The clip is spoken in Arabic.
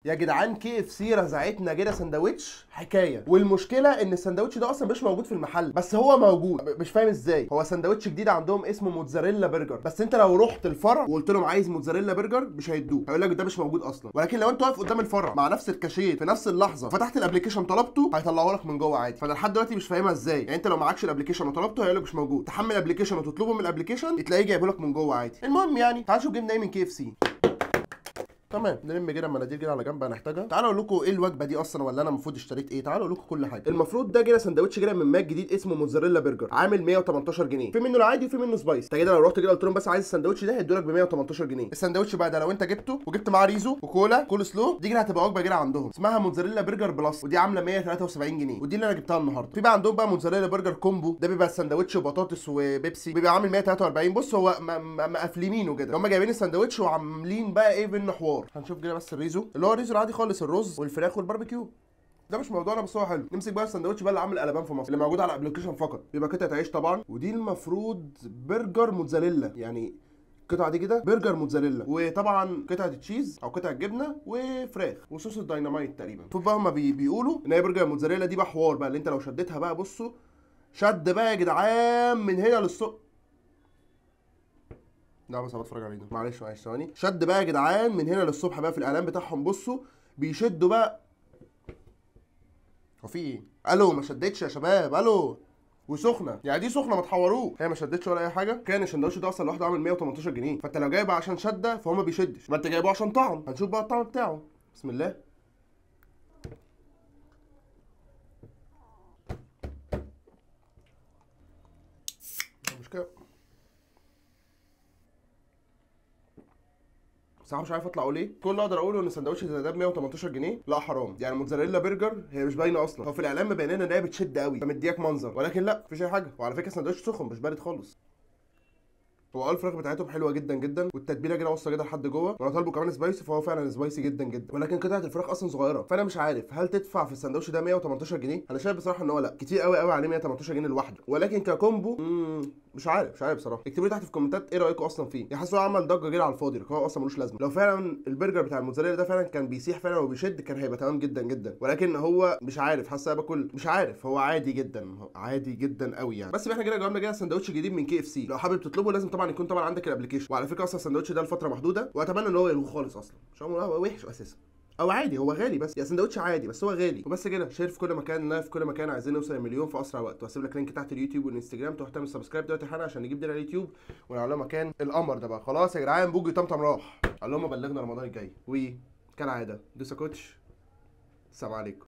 يا جدعان كي اف سي رزعتنا كده سندوتش حكايه، والمشكله ان السندوتش ده اصلا مش موجود في المحل، بس هو موجود. مش فاهم ازاي. هو سندوتش جديد عندهم اسمه موتزاريلا برجر، بس انت لو رحت الفرع وقلت لهم عايز موتزاريلا برجر مش هيدوه، هيقول لك ده مش موجود اصلا. ولكن لو انت واقف قدام الفرع مع نفس الكاشير في نفس اللحظه فتحت الابلكيشن طلبته هيطلعه لك من جوه عادي. فانا لحد دلوقتي مش فاهمها ازاي. يعني انت لو معكش الابلكيشن وطلبته هيقول لك مش موجود، تحمل الابلكيشن وتطلبه من الابلكيشن تلاقيه جايبه لك من جوه عادي. المهم يعني تعالوا نشوف جبنا ايه من كي اف سي. تمام، نلم كده المناديل كده على جنب هنحتاجها. تعالوا اقول لكم ايه الوجبه دي اصلا، ولا انا المفروض اشتريت ايه. تعالوا اقول لكم كل حاجه. المفروض ده كده سندوتش كده من ماك جديد اسمه موتزاريلا برجر، عامل 118 جنيه. في منه العادي وفي منه سبايس. انت كده لو رحت كده قلت لهم بس عايز السندوتش ده هيدوا لك ب 118 جنيه. السندوتش بقى ده لو انت جبته وجبت معاه ريزو وكولا كول سلو، دي كده هتبقى وجبه كده عندهم اسمها موتزاريلا برجر بلس، ودي عامله 173 جنيه، ودي اللي انا جبتها النهارده. في بقى عندهم بقى موتزاريلا برجر كومبو، ده بيبقى السندوتش بطاطس وبيبسي، بيبقى عامل 143. بص هو مقفلينه كده، هم جايبين السندوتش وعاملين بقى ايه منه حوار. هنشوف كده بس الريزو اللي هو الريزو العادي خالص، الرز والفراخ والباربيكيو، ده مش موضوعنا بس هو حلو. نمسك بقى السندوتش بقى اللي عامل قلبان في مصر، اللي موجود على الابلكيشن فقط، بيبقى قطعه عيش طبعا، ودي المفروض برجر موتزاريلا، يعني القطعه دي كده برجر موتزاريلا، وطبعا قطعه تشيز او قطعه جبنه وفراخ وصوص الدايناميت تقريبا. المفروض بقى هما بيقولوا ان هي برجر موتزاريلا دي بقى حوار بقى، اللي انت لو شدتها بقى بصوا شد بقى يا جدعان من هنا للصبح. لا بس انا بتفرج على فيديو، معلش ثواني. شد بقى يا جدعان من هنا للصبح بقى في الاعلان بتاعهم. بصوا بيشدوا بقى. هو في ايه؟ الو ما شدتش يا شباب، الو. وسخنه، يعني دي سخنه ما تحوروه. هي ما شدتش ولا اي حاجه. كان السندوتش ده اصلا لوحده عامل 118 جنيه، فانت لو جايبه عشان شده فهو ما بيشدش، ما انت جايبه عشان طعم. هنشوف بقى الطعم بتاعه. بسم الله. مش كده بصراحه مش عارف اطلع اقول ايه. كل اللي اقدر اقوله ان السندوتش ده ب 118 جنيه لا حرام. يعني موتزاريلا برجر هي مش باينه اصلا، هو في الاعلان مبينه ان هي بتشد قوي فمدياك منظر، ولكن لا مفيش اي حاجه. وعلى فكره السندوتش سخن مش بارد خالص. هو الفراخ بتاعتهم حلوه جدا جدا، والتتبيله كده واصله كده لحد جوه، وانا طالبه كمان سبايسي فهو فعلا سبايسي جدا جدا، ولكن قطعه الفراخ اصلا صغيره. فانا مش عارف هل تدفع في السندوتش ده 118 جنيه. انا شايف بصراحه ان هو لا، كتير قوي قوي عليه 118 جنيه لوحده. ولكن ككومبو مش عارف بصراحه. اكتبوا لي تحت في الكومنتات ايه رايكم اصلا فيه. يا حاسه عمل ضجه كده على الفاضي، هو اصلا ملوش لازمه. لو فعلا البرجر بتاع الموتزاريلا ده فعلا كان بيسيح فعلا وبيشد كان هيبقى تمام جدا جدا، ولكن هو مش عارف، حاسه باكل مش عارف. هو عادي جدا، عادي جدا قوي يعني. بس احنا كده جربنا كده سندوتش جديد من كي اف سي. لو حابب تطلبه لازم طبعا يكون طبعا عندك الابلكيشن. وعلى فكره اصلا السندوتش ده لفتره محدوده، واتمنى ان هو يلغوه خالص اصلا، مش هو وحش اساسا او عادي. هو غالي بس، يا سندوتش عادي بس هو غالي وبس كده. شير في كل مكان، لايف في كل مكان. عايزين نوصل لمليون في اسرع وقت. وهسيب لك لينك تحت اليوتيوب والانستجرام، تروح تعمل سبسكرايب دلوقتي حالا عشان نجيب دينا اليوتيوب ونعمل مكان القمر ده بقى. خلاص يا جدعان بوجي طمطم راح، قال لهم بلغنا رمضان الجاي. وكالعاده دوسا كوتش. السلام عليكم.